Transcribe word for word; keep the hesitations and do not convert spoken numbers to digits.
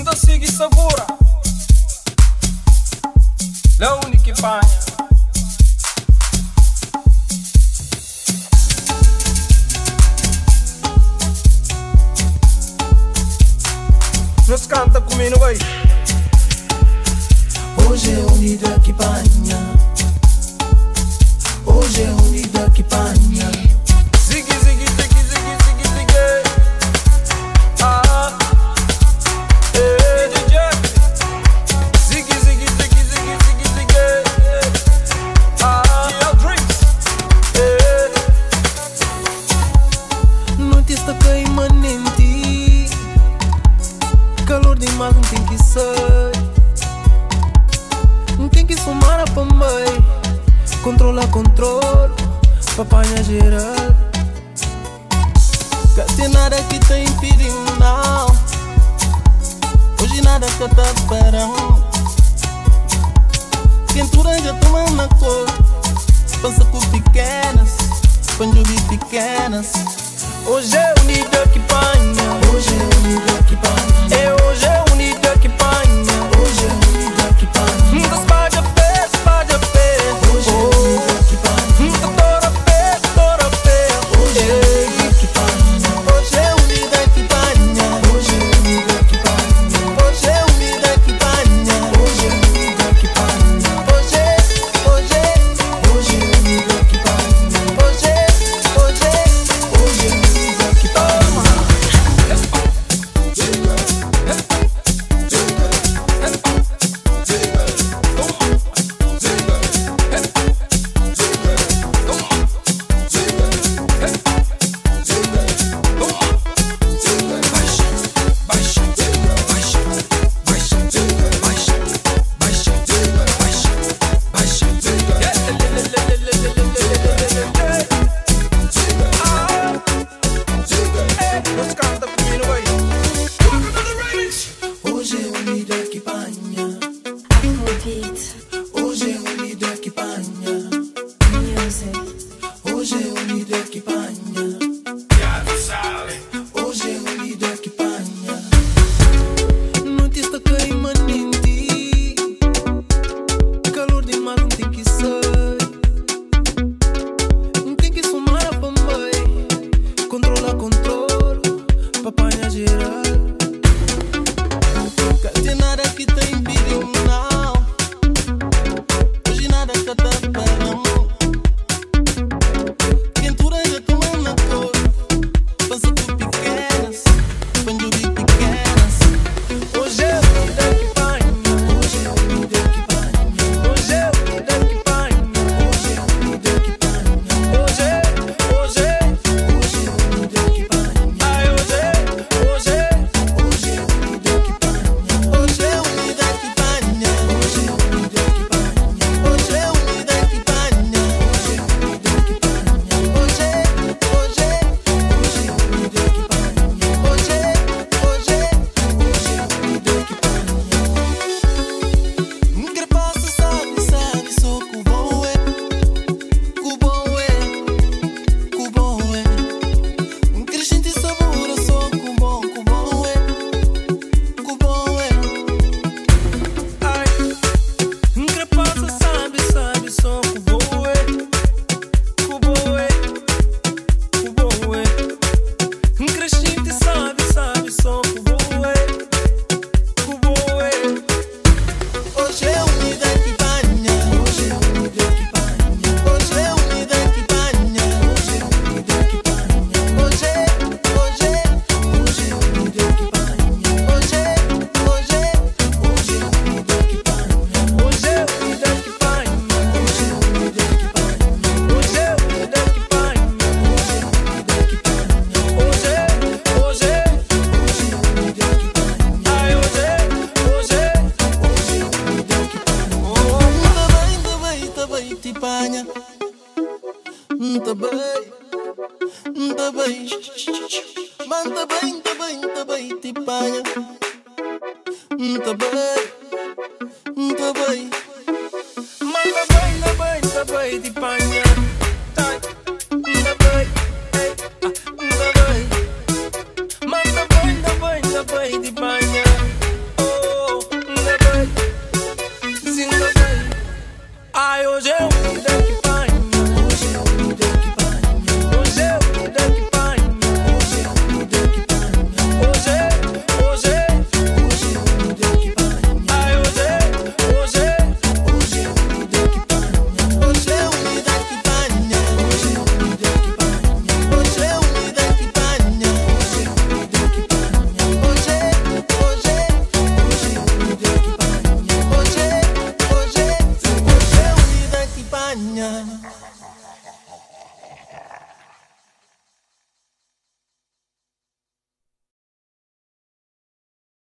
Muda siga e segura. La única Espanha. Nos canta comigo aí. Hoje é unida que panha. Hoje é unida que panha. Ziggy, ziggy, ziggy, ziggy, ziggy, ziggy. Ah, eh, D J. Ziggy, ziggy, ziggy, ziggy, ziggy, ziggy. Ah, yeah, drinks. Eh. Noite está queimanente. Calor demais, não tem que sair. Não tem que somar a pambai. Controla, controle, papanha geral. Que tem nada que te impediu, não. Hoje nada que tá parando. Quentura já toma na cor. Pensa com pequenas, panjubi pequenas. Hoje é unida que panha. Hoje é unida que panha. É hoje é unida que panha. Hoje é unida que panha. Das paga pé, paga pé. Hoje é unida que panha. Da tora pé, tora pé. Hoje é unida que panha. Hoje é unida que panha. Hoje é unida que panha. Hoje é unida que panha. Hoje é unida que panha. Hoje, hoje, hoje é unida que panha. Hoje, hoje, hoje é unida que panha. Nos canta comigo aí. Hoje é unida que panha. Hoje é unida que panha. Hoje é unida que panha. Hoje é unida que panha. Noite está queimanente. Calor demais, não tem que sair. Não tem que somar a pambai. Controla, controle, papanha geral. Que tem nada que te impediu, não. Hoje nada que tá parando. Quentura já toma na cor. Pensa com pequenas, panjubi pequenas. Hoje é unida que panha. Hoje é unida que panha. Hoje é unida que panha. Hoje é unida que panha. Hoje, hoje, hoje é unida que panha. Ai, hoje, hoje. Hoje é unida que panha. Hoje é unida que panha. Hoje é unida que panha. Hoje é unida que panha. Hoje é unida que panha. Hoje, hoje, hoje é unida que panha. Hoje, hoje, hoje é unida que panha. Increpasse sabe, sabe, só que o bom é, que o bom é, que o bom é. Um crescente sabor, só que o bom, que o bom é, que o bom é. Ai, increpasse sabe, sabe só que o bom é, que o bom é, que o bom é. Um crescente sabe, sabe só que o bom é, que o bom é. Hoje é unida que panha. Hoje é unida que panha. Hoje é unida que panha. Hoje é unida que panha. Hoje, hoje, hoje é unida que panha. Hoje, hoje, hoje é unida que panha. Hoje é unida que panha. Hoje é unida que panha. Hoje é unida que panha. Hoje é unida que panha. Hoje, hoje. Hoje é unida que panha. Ai, hoje, hoje. Hoje é unida que panha. Oh, Tá bem, tá bem, tá bem, te panha. Tá bem, tá bem. Mas tá bem, tá bem, tá bem, te panha. Tá bem, tá bem.